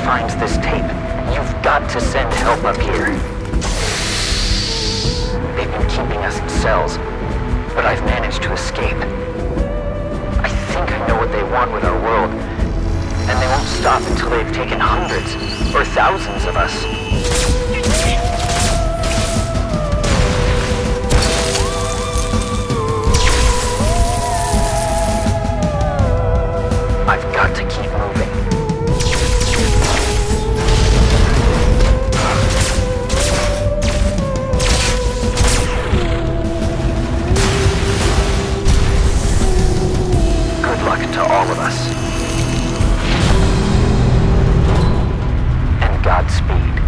finds this tape, you've got to send help up here. They've been keeping us in cells, but I've managed to escape. I think I know what they want with our world, and they won't stop until they've taken hundreds or thousands of us. I've got to keep moving. Good luck to all of us. And Godspeed.